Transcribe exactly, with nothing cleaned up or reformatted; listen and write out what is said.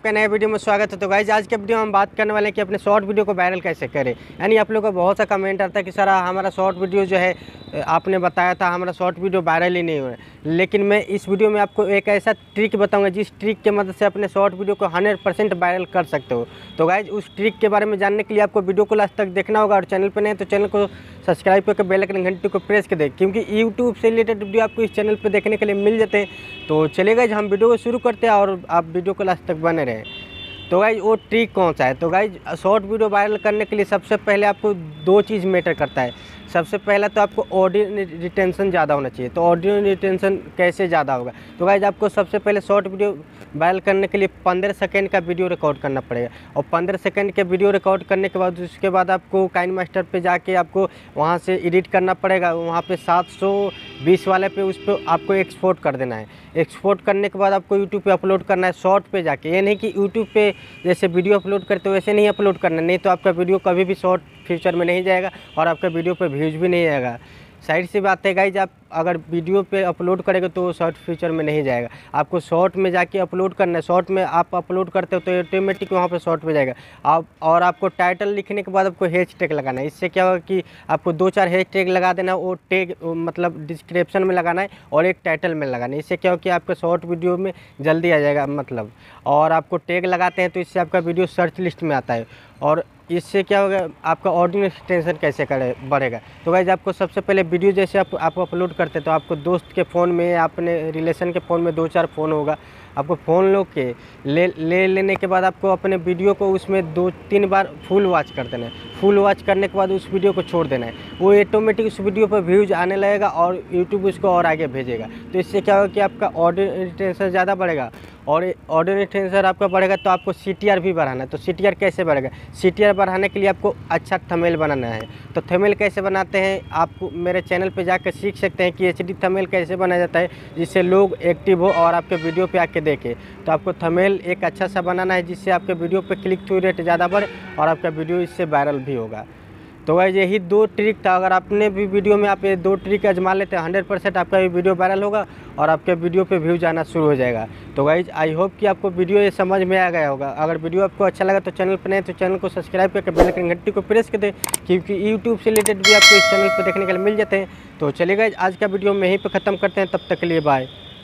आपका नए वीडियो में स्वागत है। तो गाइज आज के वीडियो में हम बात करने वाले हैं कि अपने शॉर्ट वीडियो को वायरल कैसे करें। यानी आप लोगों को बहुत सा कमेंट आता है कि सर हमारा शॉर्ट वीडियो जो है आपने बताया था हमारा शॉर्ट वीडियो वायरल ही नहीं हुआ है। लेकिन मैं इस वीडियो में आपको एक ऐसा ट्रिक बताऊंगा जिस ट्रिक के मदद से अपने शॉर्ट वीडियो को हंड्रेड परसेंट वायरल कर सकते हो। तो गाइज उस ट्रिक के बारे में जानने के लिए आपको वीडियो को लास्ट तक देखना होगा और चैनल पर नहीं तो चैनल को सब्सक्राइब करके बेल आइकन घंटी को प्रेस कर दे, क्योंकि यूट्यूब से रिलेटेड वीडियो आपको इस चैनल पर देखने के लिए मिल जाते हैं। तो चलिए गाइज हम वीडियो को शुरू करते हैं और आप वीडियो को लास्ट तक बने रहें। तो गाइज वो ट्रिक कौन सा है? तो गाइज शॉर्ट वीडियो वायरल करने के लिए सबसे पहले आपको दो चीज़ मैटर करता है। सबसे पहला तो आपको ऑडियो रिटेंशन ज़्यादा होना चाहिए। तो ऑडियो रिटेंशन कैसे ज़्यादा होगा? तो गाइज आपको सबसे पहले शॉर्ट वीडियो वायरल करने के लिए पंद्रह सेकंड का वीडियो रिकॉर्ड करना पड़ेगा। और पंद्रह सेकंड के वीडियो रिकॉर्ड करने के बाद उसके बाद आपको काइनमास्टर पे जाके आपको वहाँ से एडिट करना पड़ेगा। वहाँ पे सात सौ बीस वाले पे उस पर आपको एक्सपोर्ट कर देना है। एक्सपोर्ट करने के बाद आपको यूट्यूब पे अपलोड करना है शॉर्ट पे जाके। ये नहीं कि यूट्यूब पे जैसे वीडियो अपलोड करते हो वैसे नहीं अपलोड करना, नहीं तो आपका वीडियो कभी भी शॉर्ट फ्यूचर में नहीं जाएगा और आपका वीडियो पे व्यूज़ भी नहीं आएगा। साइड से बात है गाइज, आप अगर वीडियो पे अपलोड करेंगे तो शॉर्ट फ्यूचर में नहीं जाएगा। आपको शॉर्ट में जाके अपलोड करना है। शॉर्ट में आप अपलोड करते हो तो ऑटोमेटिक वहाँ पे शॉर्ट पे जाएगा। आप और आपको टाइटल लिखने के बाद आपको हैश टैग लगाना है। इससे क्या होगा कि आपको दो चार हैश टैग लगा देना है। वो टैग मतलब डिस्क्रिप्शन में लगाना है और एक टाइटल में लगाना है। इससे क्या होगा कि आपका शॉर्ट वीडियो में जल्दी आ जाएगा मतलब। और आपको टैग लगाते हैं तो इससे आपका वीडियो सर्च लिस्ट में आता है। और इससे क्या होगा, आपका ऑडियंस एक्सटेंशन कैसे करे बढ़ेगा। तो गाइज आपको सबसे पहले वीडियो जैसे आप आप अपलोड करते हैं तो आपको दोस्त के फ़ोन में या अपने रिलेशन के फ़ोन में दो चार फ़ोन होगा। आपको फ़ोन लो के ले ले लेने के बाद आपको अपने वीडियो को उसमें दो तीन बार फुल वॉच कर देना है। फुल वॉच करने के बाद उस वीडियो को छोड़ देना है। वो ऑटोमेटिक उस वीडियो पर व्यूज़ आने लगेगा और यूट्यूब उसको और आगे भेजेगा। तो इससे क्या होगा कि आपका ऑडियो रिटेंशन ज़्यादा बढ़ेगा। और ऑडियो रिटेंशन आपका बढ़ेगा तो आपको सी टी आर भी बढ़ाना है। तो सी टी आर कैसे बढ़ेगा? सी टी आर बढ़ाने के लिए आपको अच्छा थंबनेल बनाना है। तो थंबनेल कैसे बनाते हैं आप मेरे चैनल पे जाकर सीख सकते हैं कि एच डी थंबनेल कैसे बनाया जाता है जिससे लोग एक्टिव हो और आपके वीडियो पे आके देखें। तो आपको थंबनेल एक अच्छा सा बनाना है जिससे आपके वीडियो पे क्लिक थ्रू रेट ज़्यादा बढ़े और आपका वीडियो इससे वायरल भी होगा। तो गाइस यही दो ट्रिक था। अगर आपने भी वीडियो में आप ये दो ट्रिक आजमा लेते हैं हंड्रेड परसेंट आपका भी वीडियो वायरल होगा और आपके वीडियो पे व्यूज आना शुरू हो जाएगा। तो गाइस आई होप कि आपको वीडियो ये समझ में आ गया होगा। अगर वीडियो आपको अच्छा लगा तो चैनल पर नहीं तो चैनल को सब्सक्राइब करके बेल आइकन घंटी को प्रेस कर दें, क्योंकि यूट्यूब से रिलेटेड भी आपको इस चैनल पर देखने के लिए मिल जाते हैं। तो चलिए गाइस आज का वीडियो हम यहीं पर ख़त्म करते हैं। तब तक के लिए बाय।